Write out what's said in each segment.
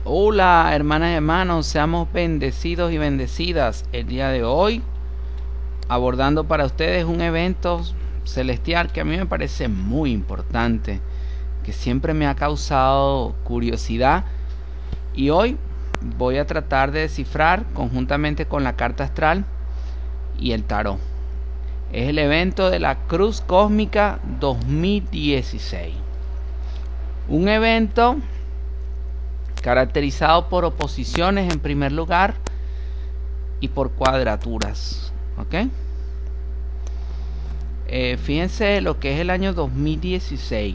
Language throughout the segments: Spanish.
Hola, hermanas y hermanos, seamos bendecidos y bendecidas. El día de hoy, abordando para ustedes un evento celestial que a mí me parece muy importante, que siempre me ha causado curiosidad, y hoy voy a tratar de descifrar conjuntamente con la carta astral y el tarot. Es el evento de la Cruz Cósmica 2016. Un evento caracterizado por oposiciones en primer lugar y por cuadraturas. ¿Ok? Fíjense lo que es el año 2016.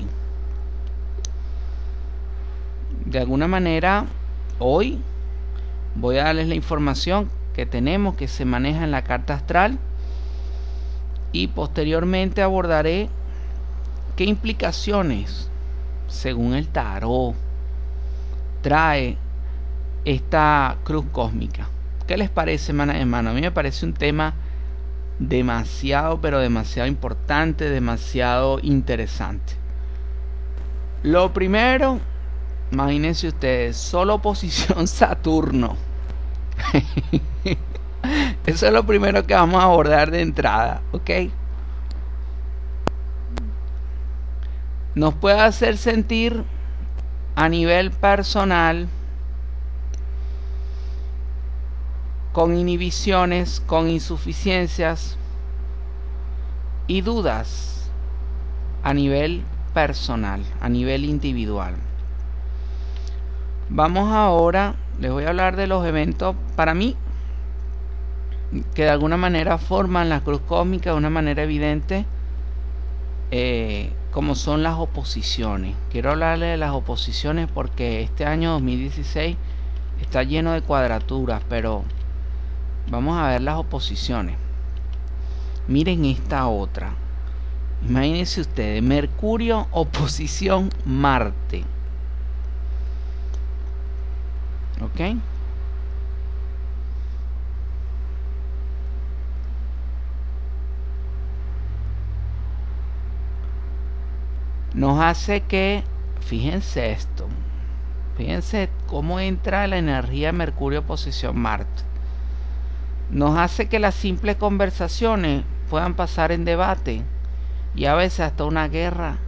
De alguna manera, hoy voy a darles la información que tenemos, que se maneja en la carta astral, y posteriormente abordaré qué implicaciones, según el tarot, trae esta cruz cósmica. ¿Qué les parece, hermano? A mí me parece un tema demasiado, pero demasiado importante, demasiado interesante. Lo primero, imagínense ustedes, solo oposición Saturno. Eso es lo primero que vamos a abordar de entrada, ¿ok? Nos puede hacer sentir a nivel personal con inhibiciones, con insuficiencias y dudas a nivel personal, a nivel individual. Vamos ahora, les voy a hablar de los eventos para mí que de alguna manera forman la cruz cósmica de una manera evidente, como son las oposiciones. Quiero hablarles de las oposiciones porque este año 2016 está lleno de cuadraturas, pero vamos a ver las oposiciones. Miren esta otra. Imagínense ustedes, Mercurio oposición Marte. ¿Ok? Nos hace que, fíjense esto, fíjense cómo entra la energía de Mercurio oposición Marte. Nos hace que las simples conversaciones puedan pasar en debate y a veces hasta una guerra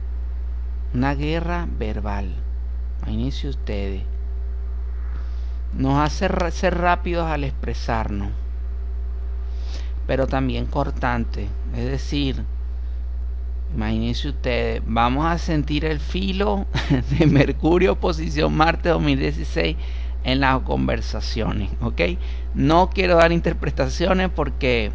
verbal. Imagínense ustedes. Nos hace ser rápidos al expresarnos, pero también cortantes. Es decir, imagínense ustedes, vamos a sentir el filo de Mercurio oposición Marte 2016 en las conversaciones, ¿ok? No quiero dar interpretaciones porque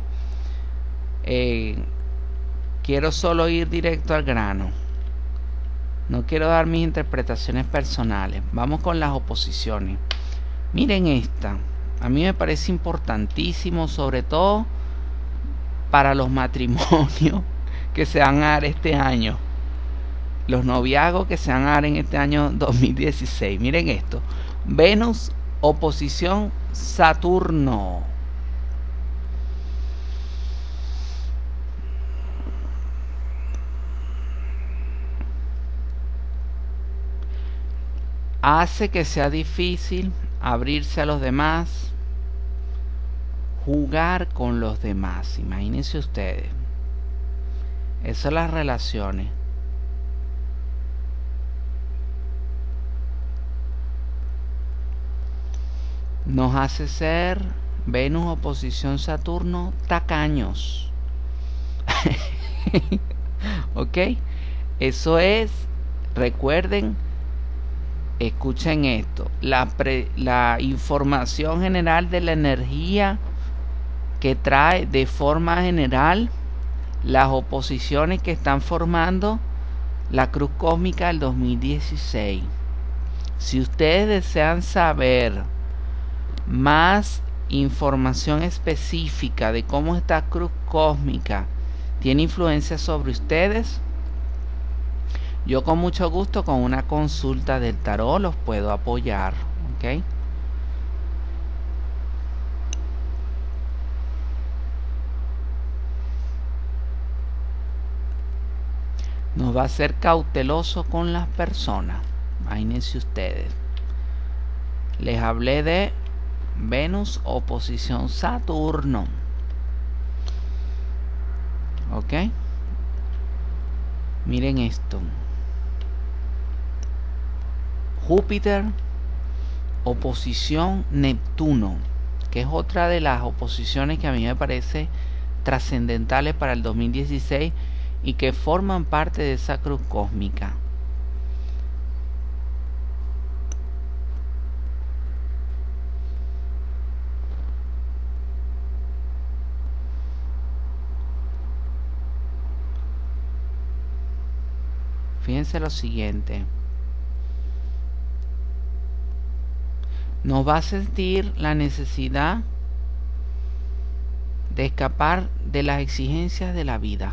quiero solo ir directo al grano. No quiero dar mis interpretaciones personales. Vamos con las oposiciones. Miren esta. A mí me parece importantísimo, sobre todo para los matrimonios que se van a dar este año, los noviazgos que se van a dar en este año 2016. Miren esto: Venus oposición Saturno. Hace que sea difícil abrirse a los demás, jugar con los demás. Imagínense ustedes. Esas son las relaciones. Nos hace ser Venus oposición Saturno tacaños. ¿Ok? Eso es, recuerden, escuchen esto, la información general de la energía que trae de forma general las oposiciones que están formando la cruz cósmica del 2016. Si ustedes desean saber más información específica de cómo esta cruz cósmica tiene influencia sobre ustedes, yo con mucho gusto, con una consulta del tarot, los puedo apoyar. ¿Ok? nos va a ser cauteloso con las personas. Imagínense ustedes. Les hablé de Venus oposición Saturno. Ok, miren esto. Júpiter oposición Neptuno, que es otra de las oposiciones que a mí me parece trascendentales para el 2016 y que forman parte de esa cruz cósmica. Fíjense lo siguiente. Nos va a sentir la necesidad de escapar de las exigencias de la vida.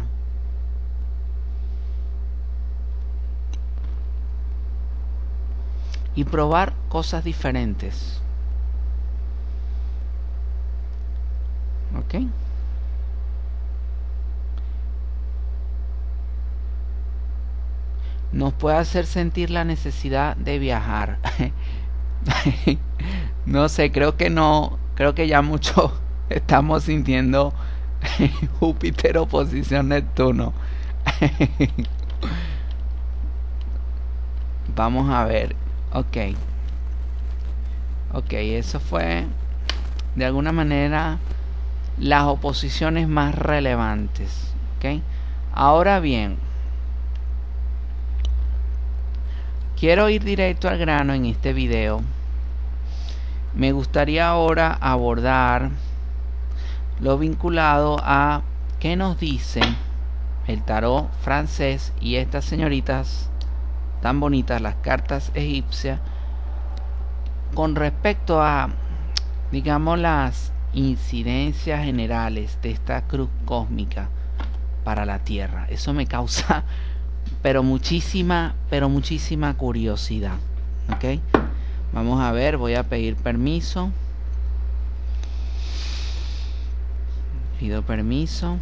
Y probar cosas diferentes. ¿Ok? Nos puede hacer sentir la necesidad de viajar. No sé, creo que ya mucho estamos sintiendo Júpiter oposición Neptuno. Vamos a ver. Ok, eso fue de alguna manera las oposiciones más relevantes. Ok, ahora bien, quiero ir directo al grano en este video. Me gustaría ahora abordar lo vinculado a qué nos dice el tarot francés y estas señoritas tan bonitas, las cartas egipcias, con respecto a, digamos, las incidencias generales de esta cruz cósmica para la Tierra. Eso me causa pero muchísima curiosidad. Ok, vamos a ver, voy a pedir permiso. Pido permiso.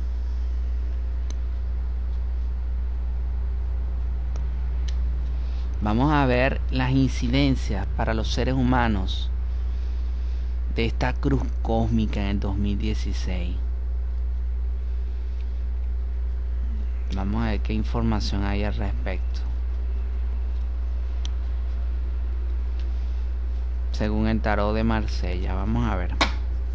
Vamos a ver las incidencias para los seres humanos de esta cruz cósmica en el 2016. Vamos a ver qué información hay al respecto. Según el tarot de Marsella, vamos a ver.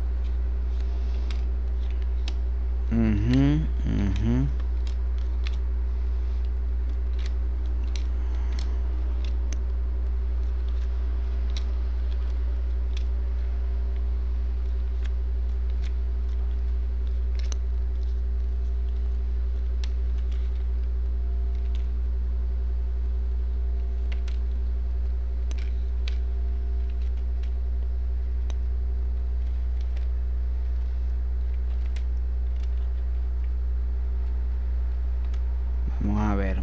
Vamos a ver.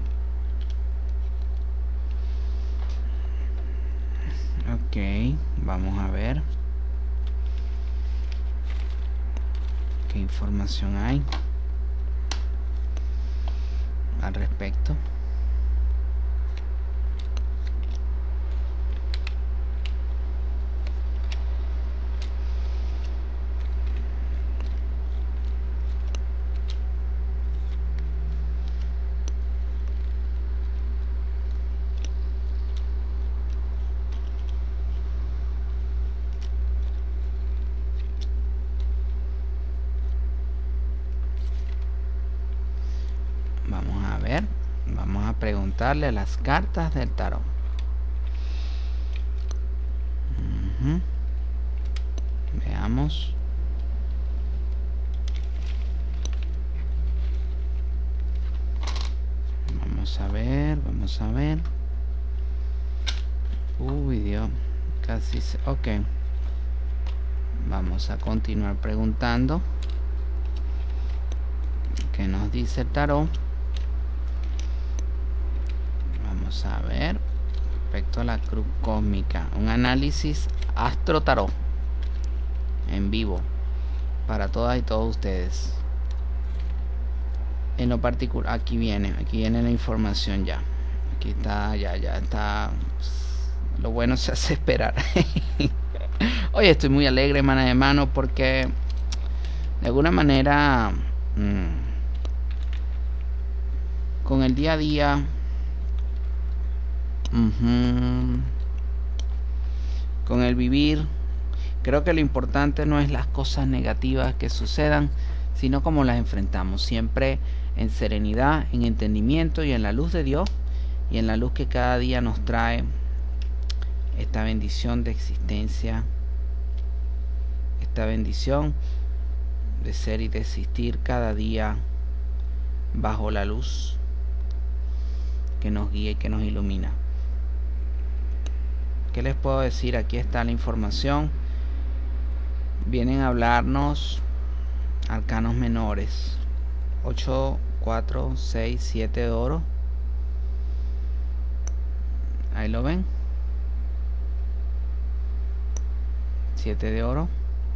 Ok, vamos a ver qué información hay al respecto. Vamos a ver, vamos a preguntarle a las cartas del tarot. Veamos. Vamos a ver. Uy, Dios, casi se... Ok. Vamos a continuar preguntando. ¿Qué nos dice el tarot? Vamos a ver respecto a la cruz cósmica, un análisis astro tarot en vivo para todas y todos ustedes. En lo particular, aquí viene la información ya. Aquí está, ya está. Lo bueno se hace esperar. Hoy estoy muy alegre, hermana de hermano, porque de alguna manera con el día a día con el vivir, creo que lo importante no es las cosas negativas que sucedan, sino cómo las enfrentamos, siempre en serenidad, en entendimiento y en la luz de Dios, y en la luz que cada día nos trae esta bendición de existencia, esta bendición de ser y de existir cada día bajo la luz que nos guía y que nos ilumina. ¿Qué les puedo decir? Aquí está la información. Vienen a hablarnos arcanos menores: 8, 4, 6, 7 de oro. Ahí lo ven. 7 de oro.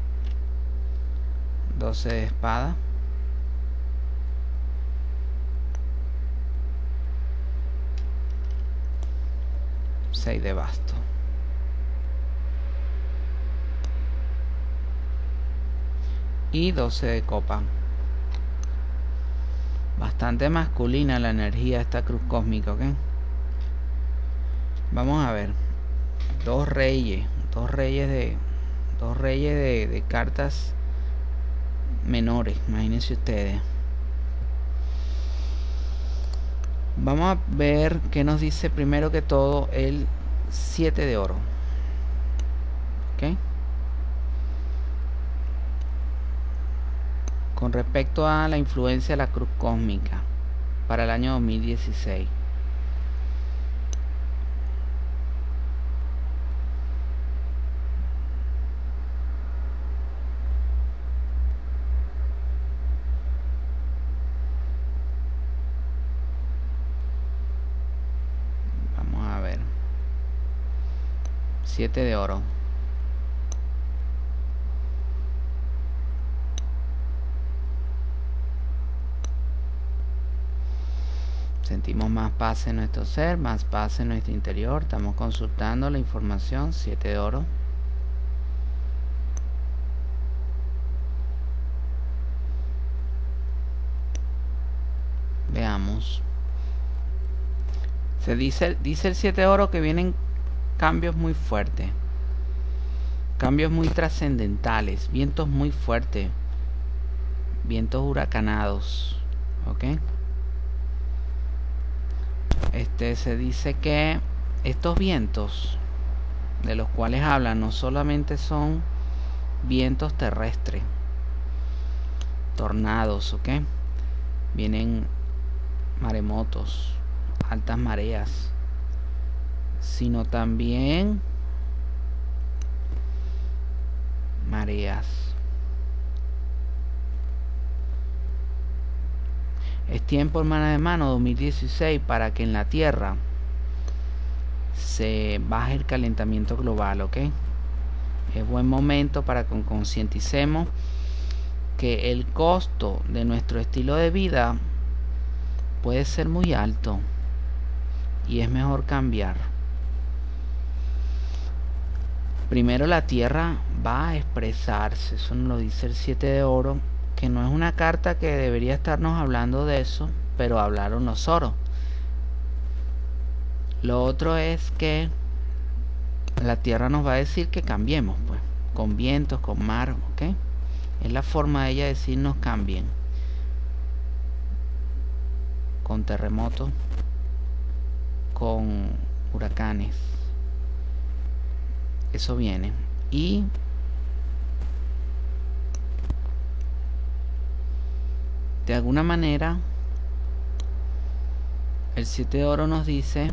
12 de espada. 6 de basto. Y 12 de copa. Bastante masculina la energía de esta cruz cósmica, ¿ok? Vamos a ver. Dos reyes de cartas menores, imagínense ustedes. Vamos a ver qué nos dice primero que todo el 7 de oro. ¿Ok? Con respecto a la influencia de la cruz cósmica para el año 2016. Vamos a ver. 7 de oro. Sentimos más paz en nuestro ser, más paz en nuestro interior. Estamos consultando la información. 7 de oro. Veamos. Se dice el 7 de oro que vienen cambios muy fuertes, cambios muy trascendentales, vientos muy fuertes, vientos huracanados, ¿ok? Se dice que estos vientos de los cuales hablan no solamente son vientos terrestres, tornados, ¿ok? Vienen maremotos, altas mareas, sino también mareas. Es tiempo, hermana de mano, 2016, para que en la Tierra se baje el calentamiento global, ¿ok? Es buen momento para que concienticemos que el costo de nuestro estilo de vida puede ser muy alto y es mejor cambiar. Primero la Tierra va a expresarse, eso nos lo dice el 7 de oro, que no es una carta que debería estarnos hablando de eso, pero hablaron los oros. Lo otro es que la Tierra nos va a decir que cambiemos, pues, con vientos, con mar, ¿ok? Es la forma de ella decirnos cambien. Con terremotos, con huracanes. Eso viene. Y de alguna manera el 7 de oro nos dice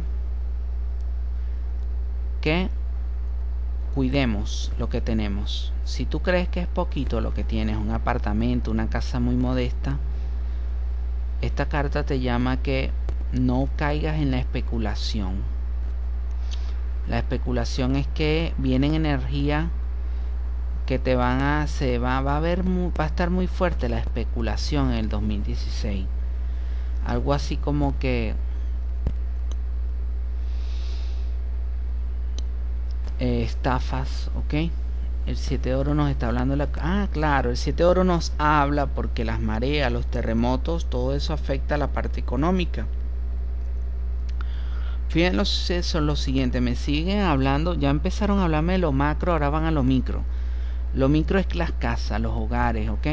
que cuidemos lo que tenemos. Si tú crees que es poquito lo que tienes, un apartamento, una casa muy modesta, esta carta te llama que no caigas en la especulación. La especulación es que vienen energías que te van a va a estar muy fuerte la especulación en el 2016. Algo así como que estafas, ¿ok? El 7 de oro nos está hablando claro, el 7 de oro nos habla porque las mareas, los terremotos, todo eso afecta a la parte económica. Fíjense, eso es lo siguiente, me siguen hablando, ya empezaron a hablarme de lo macro, ahora van a lo micro. Lo micro es las casas, los hogares, ¿ok?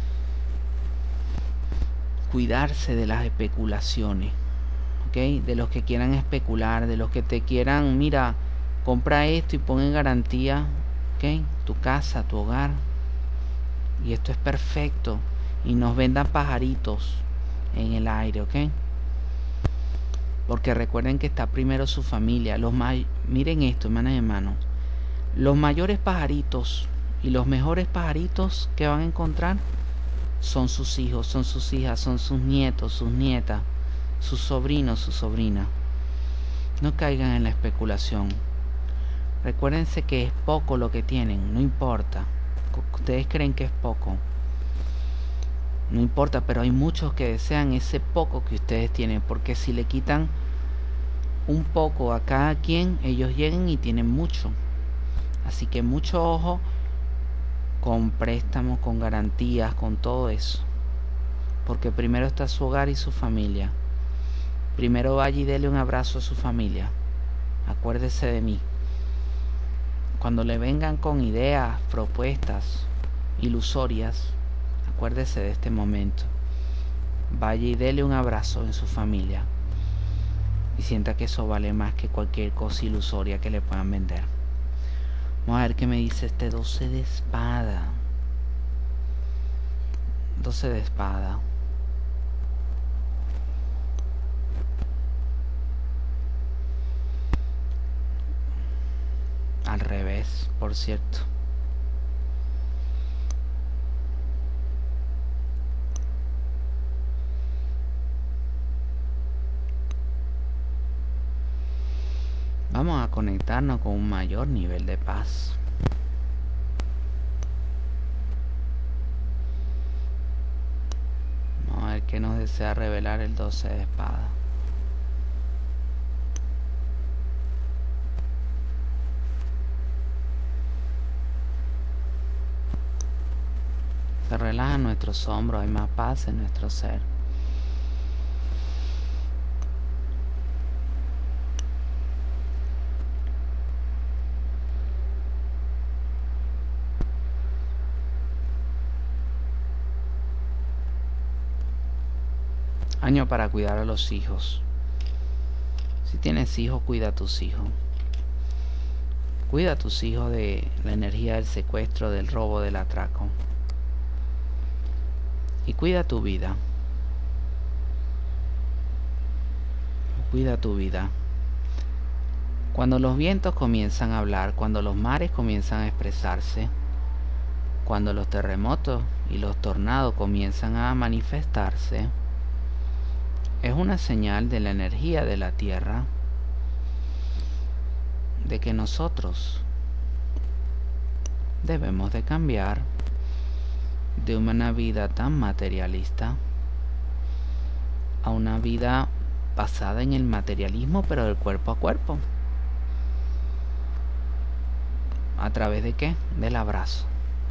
Cuidarse de las especulaciones, ¿ok? De los que quieran especular, de los que te quieran, mira, compra esto y pon en garantía, ¿ok? Tu casa, tu hogar. Y esto es perfecto. Y nos vendan pajaritos en el aire, ¿ok? Porque recuerden que está primero su familia. Miren esto, hermanas y hermanos. Los mayores pajaritos y los mejores pajaritos que van a encontrar son sus hijos, son sus hijas, son sus nietos, sus nietas, sus sobrinos, sus sobrinas. No caigan en la especulación. Recuérdense que es poco lo que tienen, no importa. Ustedes creen que es poco. No importa, pero hay muchos que desean ese poco que ustedes tienen, porque si le quitan un poco a cada quien, ellos llegan y tienen mucho. Así que mucho ojo con préstamos, con garantías, con todo eso. Porque primero está su hogar y su familia. Primero vaya y dele un abrazo a su familia. Acuérdese de mí. Cuando le vengan con ideas, propuestas ilusorias, acuérdese de este momento. Vaya y dele un abrazo en su familia. Y sienta que eso vale más que cualquier cosa ilusoria que le puedan vender. Vamos a ver qué me dice este 12 de espada. 12 de espada. Al revés, por cierto. Vamos a conectarnos con un mayor nivel de paz. Vamos a ver qué nos desea revelar el 12 de espada. Se relajan nuestros hombros, hay más paz en nuestro ser. Año para cuidar a los hijos. Si tienes hijos, cuida a tus hijos. Cuida a tus hijos de la energía del secuestro, del robo, del atraco. Y cuida tu vida. Cuida tu vida. Cuando los vientos comienzan a hablar, cuando los mares comienzan a expresarse, cuando los terremotos y los tornados comienzan a manifestarse, es una señal de la energía de la tierra de que nosotros debemos de cambiar de una vida tan materialista a una vida basada en el materialismo, pero del cuerpo a cuerpo. ¿A través de qué? Del abrazo.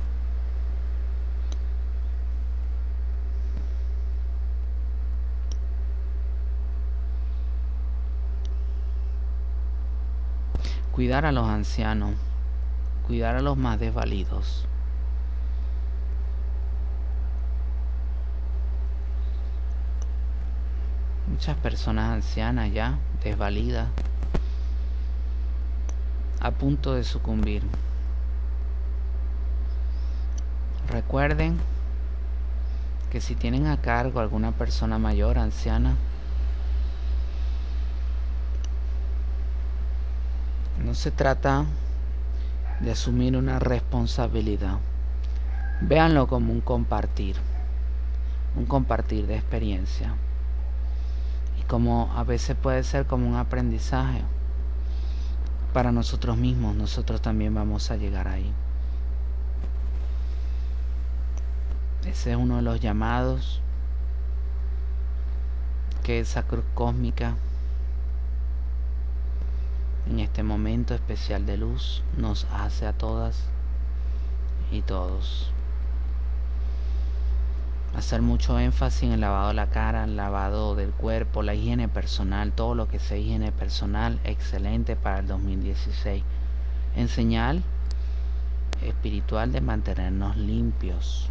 Cuidar a los ancianos, cuidar a los más desvalidos. Muchas personas ancianas ya, desvalidas, a punto de sucumbir. Recuerden que si tienen a cargo alguna persona mayor, anciana, no se trata de asumir una responsabilidad. Véanlo como un compartir de experiencia. Y como a veces puede ser como un aprendizaje para nosotros mismos, nosotros también vamos a llegar ahí. Ese es uno de los llamados que esa cruz cósmica en este momento especial de luz nos hace a todas y todos. Hacer mucho énfasis en el lavado de la cara, el lavado del cuerpo, la higiene personal, todo lo que sea higiene personal, excelente para el 2016. En señal espiritual de mantenernos limpios,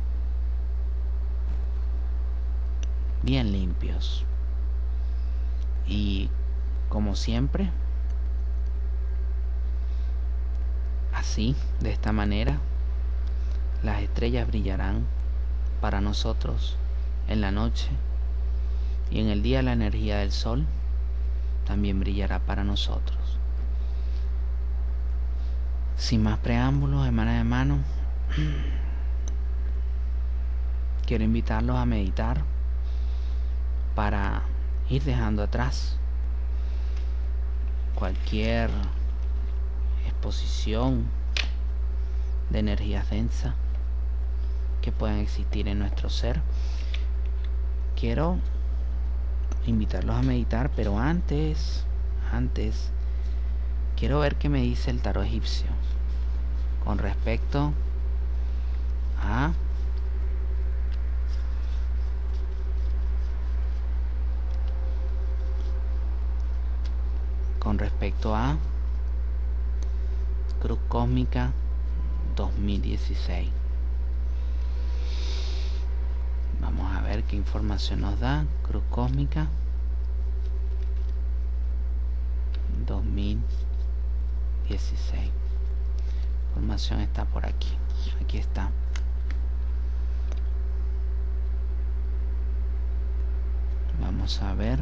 bien limpios. Y como siempre, así, de esta manera, las estrellas brillarán para nosotros en la noche, y en el día la energía del sol también brillará para nosotros. Sin más preámbulos, hermano, quiero invitarlos a meditar para ir dejando atrás cualquier exposición de energías densas que puedan existir en nuestro ser. Quiero invitarlos a meditar, pero antes quiero ver qué me dice el tarot egipcio con respecto a Cruz Cósmica 2016. Vamos a ver qué información nos da Cruz Cósmica 2016. La información está por aquí. Aquí está. Vamos a ver.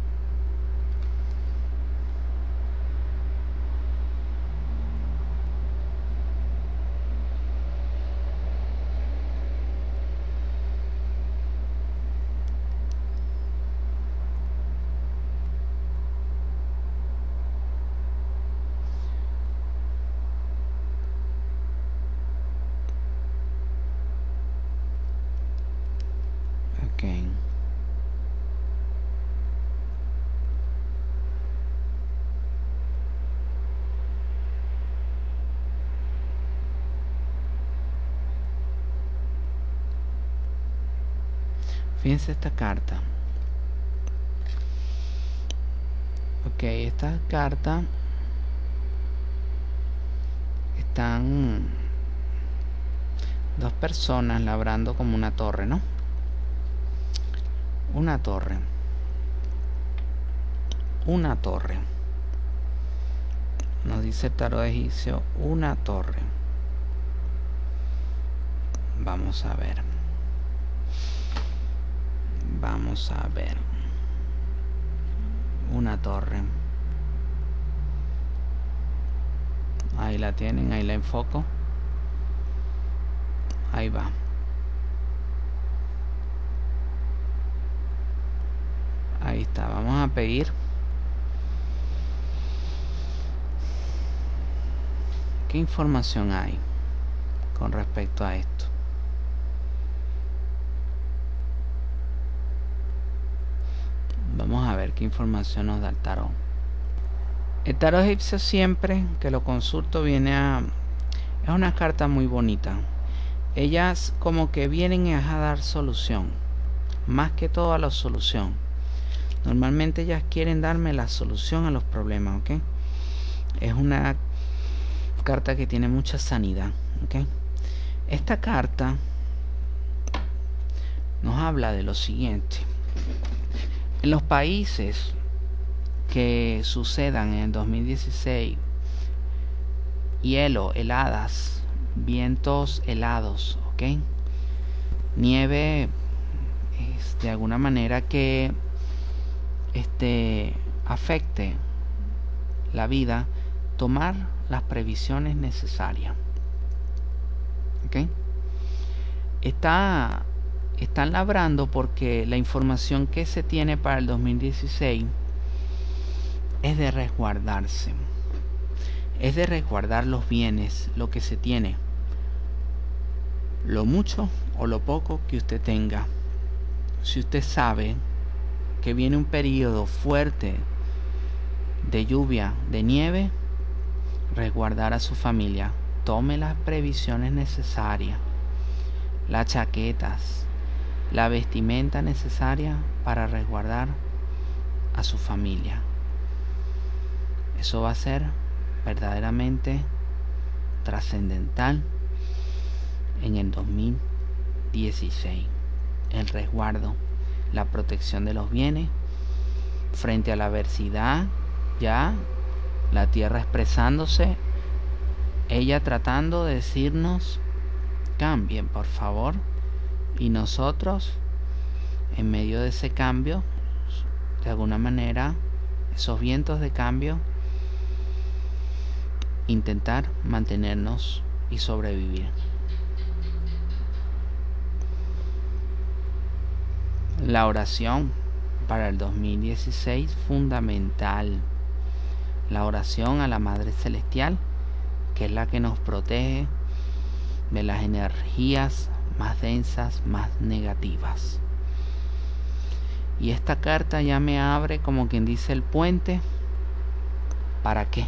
Fíjense esta carta. Esta carta están dos personas labrando como una torre, ¿no? Una torre. Nos dice el tarot egipcio, una torre. Vamos a ver. Una torre. Ahí la tienen, ahí la enfoco. Ahí va. Ahí está. Vamos a pedir ¿qué información hay con respecto a esto? Vamos a ver qué información nos da el tarot. El tarot egipcio, siempre que lo consulto, es una carta muy bonita. Ellas como que vienen a dar solución, más que todo a la solución. Normalmente ellas quieren darme la solución a los problemas, ¿ok? Es una carta que tiene mucha sanidad, ¿ok? Esta carta nos habla de lo siguiente. En los países que sucedan en el 2016, hielo, heladas, vientos helados, ¿ok? Nieve, de alguna manera que afecte la vida, tomar las previsiones necesarias, ¿ok? Están labrando porque la información que se tiene para el 2016 es de resguardarse, es de resguardar los bienes, lo que se tiene, lo mucho o lo poco que usted tenga. Si usted sabe que viene un periodo fuerte de lluvia, de nieve, resguardar a su familia, tome las previsiones necesarias, las chaquetas, la vestimenta necesaria para resguardar a su familia. Eso va a ser verdaderamente trascendental en el 2016. El resguardo, la protección de los bienes frente a la adversidad, ya la tierra expresándose, ella tratando de decirnos cambien por favor, y nosotros en medio de ese cambio, de alguna manera, esos vientos de cambio, intentar mantenernos y sobrevivir. La oración para el 2016 fundamental. La oración a la Madre Celestial, que es la que nos protege de las energías más densas, más negativas. Y esta carta ya me abre, como quien dice, el puente. ¿Para qué?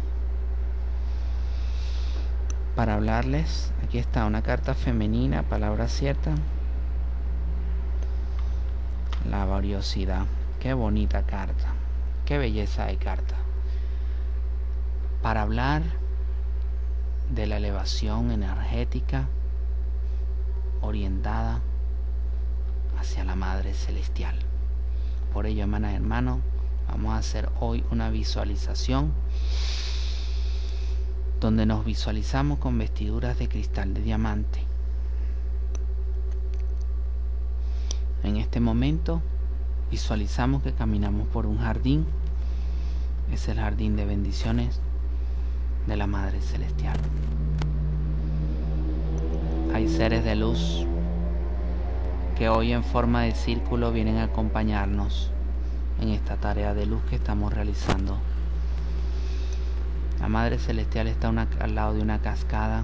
Para hablarles, aquí está una carta femenina, palabra cierta. La valiosidad. Qué bonita carta. Qué belleza de carta. Para hablar de la elevación energética orientada hacia la Madre Celestial. Por ello, hermanas y hermanos, vamos a hacer hoy una visualización donde nos visualizamos con vestiduras de cristal de diamante. En este momento visualizamos que caminamos por un jardín. Es el jardín de bendiciones de la Madre Celestial. Hay seres de luz que hoy en forma de círculo vienen a acompañarnos en esta tarea de luz que estamos realizando. La Madre Celestial está al lado de una cascada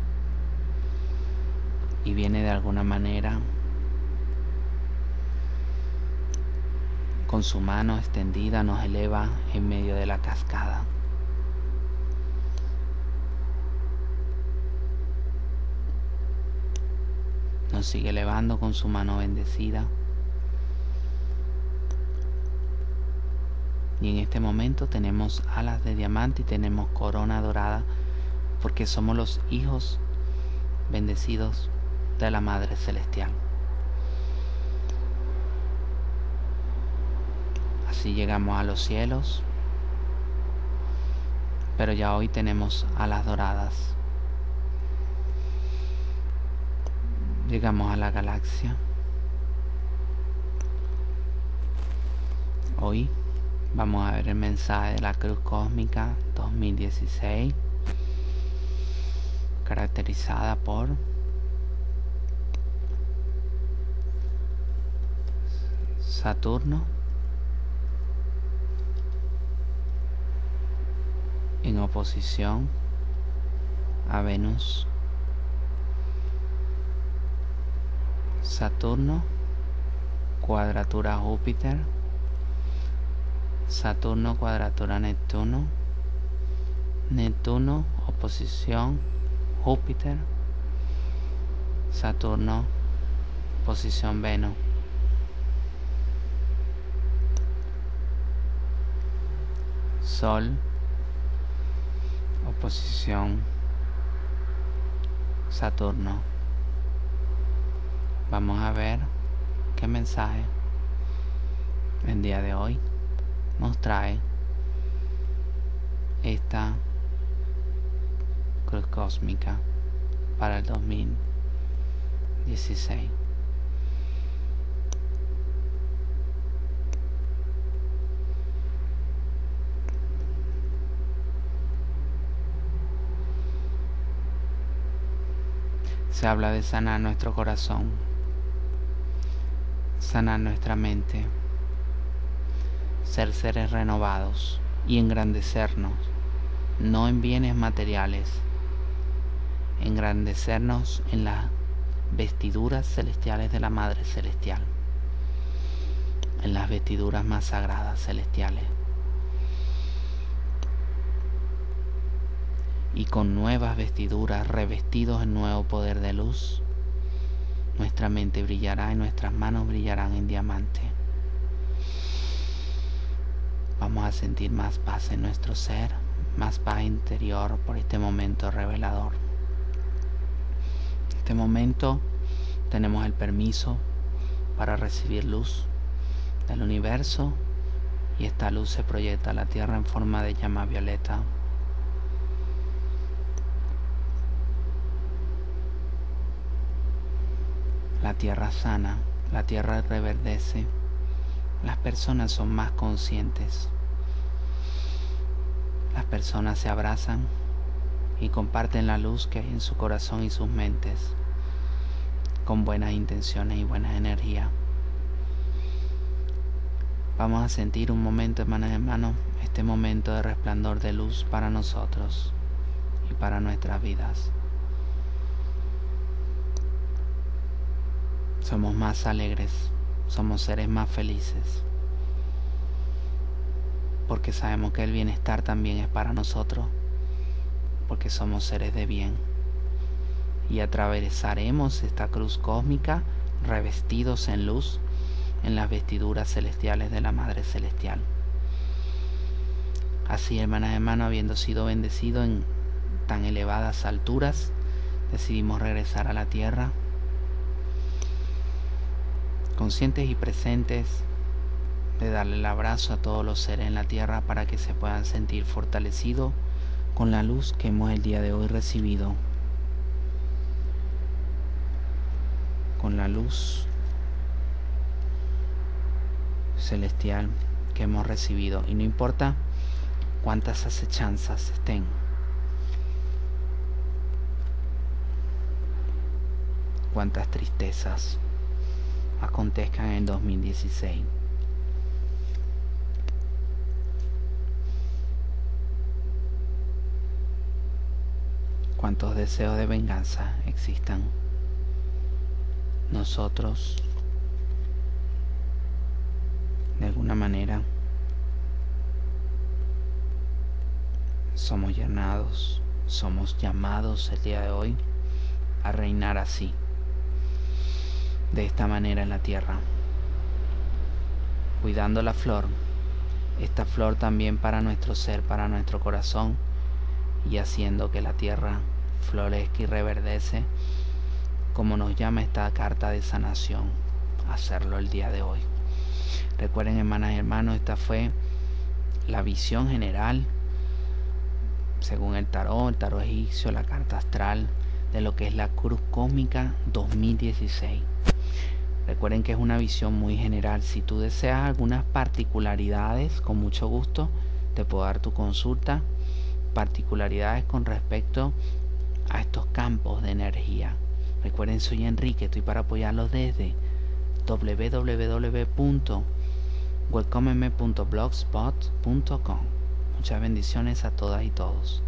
y viene de alguna manera con su mano extendida, nos eleva en medio de la cascada. Nos sigue elevando con su mano bendecida. Y en este momento tenemos alas de diamante y tenemos corona dorada, porque somos los hijos bendecidos de la Madre Celestial. Así llegamos a los cielos, pero ya hoy tenemos alas doradas. Llegamos a la galaxia. Hoy vamos a ver el mensaje de la Cruz Cósmica 2016, caracterizada por Saturno en oposición a Venus. Saturno, cuadratura Júpiter. Saturno, cuadratura Neptuno. Neptuno, oposición Júpiter. Saturno, posición Venus. Sol, oposición Saturno. Vamos a ver qué mensaje el día de hoy nos trae esta cruz cósmica para el 2016. Se habla de sanar nuestro corazón, sanar nuestra mente, ser seres renovados y engrandecernos, no en bienes materiales, engrandecernos en las vestiduras celestiales de la Madre Celestial, en las vestiduras más sagradas celestiales. y con nuevas vestiduras, revestidos en nuevo poder de luz, nuestra mente brillará y nuestras manos brillarán en diamante. Vamos a sentir más paz en nuestro ser, más paz interior por este momento revelador. En este momento tenemos el permiso para recibir luz del universo y esta luz se proyecta a la Tierra en forma de llama violeta. La Tierra sana, la Tierra reverdece, las personas son más conscientes, las personas se abrazan y comparten la luz que hay en su corazón y sus mentes, con buenas intenciones y buena energía. Vamos a sentir un momento, hermanas y hermanos, este momento de resplandor de luz para nosotros y para nuestras vidas. Somos más alegres, somos seres más felices, porque sabemos que el bienestar también es para nosotros, porque somos seres de bien. Y atravesaremos esta cruz cósmica revestidos en luz, en las vestiduras celestiales de la Madre Celestial. Así, hermanas y hermanos, habiendo sido bendecidos en tan elevadas alturas, decidimos regresar a la Tierra, conscientes y presentes de darle el abrazo a todos los seres en la Tierra para que se puedan sentir fortalecidos con la luz que hemos el día de hoy recibido, con la luz celestial que hemos recibido, y no importa cuántas acechanzas estén, cuántas tristezas acontezcan en el 2016. Cuántos deseos de venganza existan, nosotros de alguna manera somos llamados el día de hoy a reinar así, de esta manera en la Tierra, cuidando la flor, esta flor también para nuestro ser, para nuestro corazón, y haciendo que la Tierra florezca y reverdece, como nos llama esta carta de sanación a hacerlo el día de hoy. Recuerden, hermanas y hermanos, esta fue la visión general según el tarot egipcio, la carta astral de lo que es la Cruz Cósmica 2016. Recuerden que es una visión muy general. Si tú deseas algunas particularidades, con mucho gusto te puedo dar tu consulta, particularidades con respecto a estos campos de energía. Recuerden, soy Enrique, estoy para apoyarlos desde www.welcomeme.blogspot.com. Muchas bendiciones a todas y todos.